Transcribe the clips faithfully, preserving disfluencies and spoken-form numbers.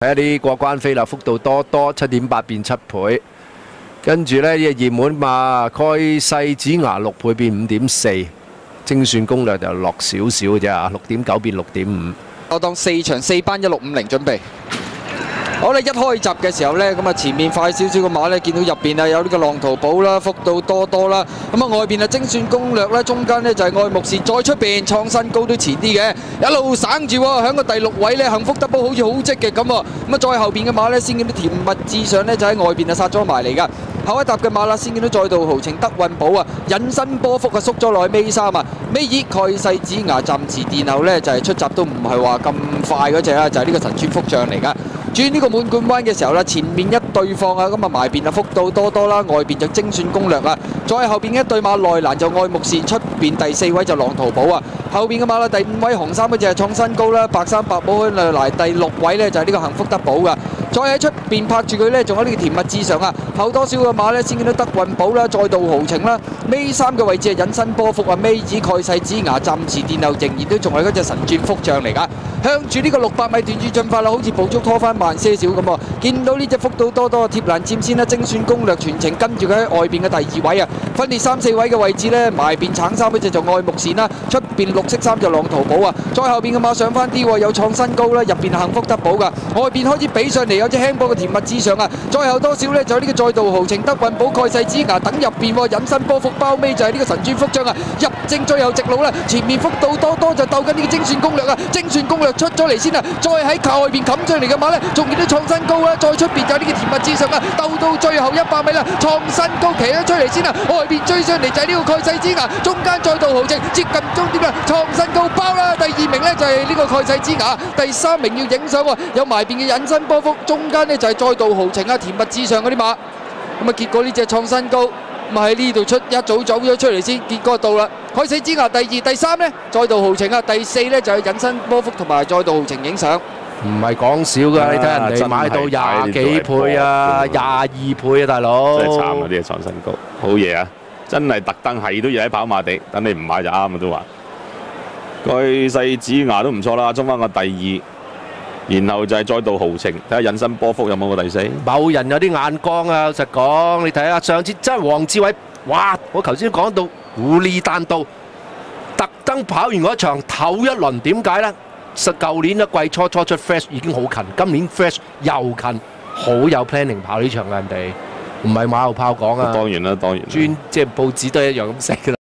睇下啲過關飛啦，幅度多多七點八變七倍，跟住呢，呢隻熱門馬蓋世子牙六倍變五點四，精算攻略就落少少嘅啫，六點九變六點五。 我當四場四班一六五零準備。好啦，一開閘嘅時候呢，咁啊前面快少少嘅馬呢，見到入邊啊有呢個浪淘寶啦，幅度多多啦。咁啊外邊啊精算攻略啦，中間呢就係愛慕仕，再出邊創新高都前啲嘅，一路省住喎，喺個第六位呢，幸福德寶好似好積極咁喎。咁啊再後邊嘅馬呢，先見到甜蜜至上呢，就喺外邊啊殺咗埋嚟㗎。後一搭嘅馬啦，先見到再度豪情德運寶啊，引伸波幅啊縮咗落去尾三啊，尾二蓋世子牙暫時殿後呢，就係、是、出閘都唔係話咁快嗰隻啦，就係、是、呢個神川福將嚟㗎。轉呢個滿貫彎嘅時候啦，前面一對放啊，咁啊埋邊啊幅度多多啦，外邊就精算攻略啊，再後邊嘅一對馬內欄就愛慕仕，出邊第四位就浪淘寶啊，後邊嘅馬啦第五位紅衫嗰隻係創新高啦，白衫白寶去嚟第六位呢，就係、是、呢個幸福德寶噶，再喺出邊拍住佢呢，仲有呢個甜蜜至上啊，後多少個馬呢，先見到德運寶啦，再度豪情啦，尾三嘅位置係引伸波幅啊，尾二蓋世子牙暫時殿後，仍然都仲係嗰隻神鑽福將嚟噶，向住呢個六百米段住進發啦，好似捕捉拖翻慢些少咁喎，見到呢隻幅度多多貼欄佔先啦，精算攻略全程跟住佢喺外邊嘅第二位啊，分列三四位嘅位置呢，埋邊橙衫嗰隻就愛慕仕啦，出邊綠色衫就浪淘寶啊，再後邊嘅馬上翻啲喎，有創新高啦，入邊幸福德寶噶，外邊開始比上嚟有隻輕波嘅甜蜜之上啊，再後多少呢？就呢個再度豪情德運寶蓋世子牙等入邊喎，引伸波幅包尾就係呢個神鑽福將啊，入正最後直路啦，前面幅度多多就鬥緊呢個精算攻略啊，精算攻略出咗嚟先啊，再喺靠外邊冚上嚟嘅馬呢，仲見到創新高啦，再出邊就呢個甜蜜之上啊，鬥到最後一百米啦，創新高騎咗出嚟先啊，外邊追上嚟就係呢個蓋世子牙，中間再度豪情接近終點啦，創新高包啦，第二名呢就係呢個蓋世子牙，第三名要影相喎，有埋邊嘅引伸波幅，中間呢就係再度豪情啊，甜蜜之上嗰啲馬，咁啊結果呢隻創新高。咁喺呢度出一早走咗出嚟先，結果到啦。蓋世子牙第二、第三呢，再度豪情啊，第四呢，就係引伸波幅同埋再度豪情影相。 唔係講少㗎，你睇人哋買到廿幾倍啊，廿二倍啊，大佬。 真係慘啊！呢隻創新高，好嘢啊！真係特登係都要喺跑馬地，等你唔買就啱啊都話。蓋世子牙都唔錯啦，衝翻個第二。然後就係再度豪情，睇下引伸波幅有冇個第四。 某人有啲眼光啊！老實講，你睇下上次真係黃志偉，哇！我頭先講到狐狸彈道，特登跑完嗰場唞一輪，點解呢？實舊年咧季初初出 fresh 已經好近，今年 fresh 又近，好有 planning 跑呢場嘅人哋，唔係馬後炮講啊！ 當然啦，當然。 專即係報紙都一樣咁寫㗎啦。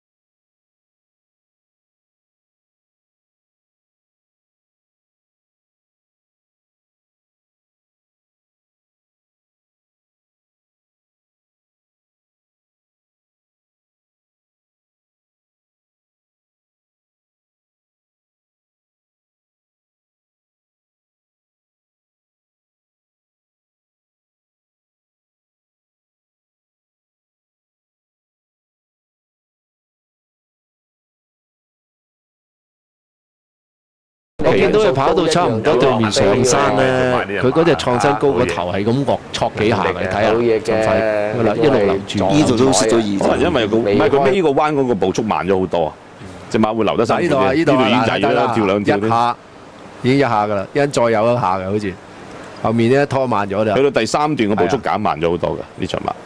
我見到佢跑到差唔多對面上山咧，佢嗰隻創新高個頭係咁惡挫幾下嘅，你睇下咁快㗎啦，一路留住。 呢度都蝕咗二可能因為佢唔係佢尾個彎嗰個步速慢咗好多啊，隻馬會留得晒。 呢度啊，呢度已經滯啦，跳兩跳一下已經一下㗎啦，一陣再有一下嘅好似，後面咧拖慢咗啦。 去到第三段個步速減慢咗好多㗎呢場馬。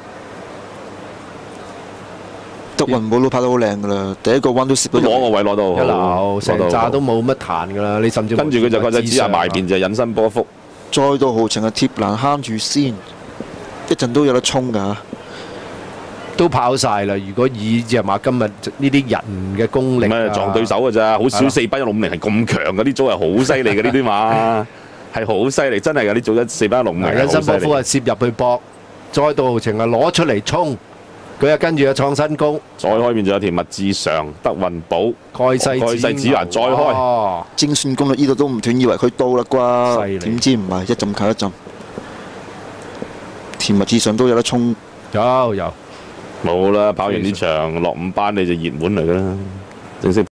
德運寶都跑得好靚㗎啦，第一個彎都攝到攞個位攞到一流，成扎都冇乜彈㗎啦。你甚至跟住佢就蓋世子牙埋邊就引伸波幅， 再到豪情嘅貼欄慳住先，一陣都有得衝㗎。 都跑晒啦！如果以隻馬今日呢啲人嘅功力， 咩撞對手㗎咋？好少四班一六五零係咁強嘅，呢組係好犀利嘅呢啲馬，係好犀利，真係㗎！呢組一四班一六五零。 引伸波幅係攝入去搏，再到豪情係攞出嚟衝。佢又跟住又創新高， 再開面仲有甜蜜至上、德運寶、 蓋世子牙再開， 精算攻略呢度都唔斷，以為佢到啦啩，點知唔係一陣靠一陣，甜蜜至上都有得衝， 有有冇啦！跑完呢場落五班你就熱門嚟㗎啦，正式。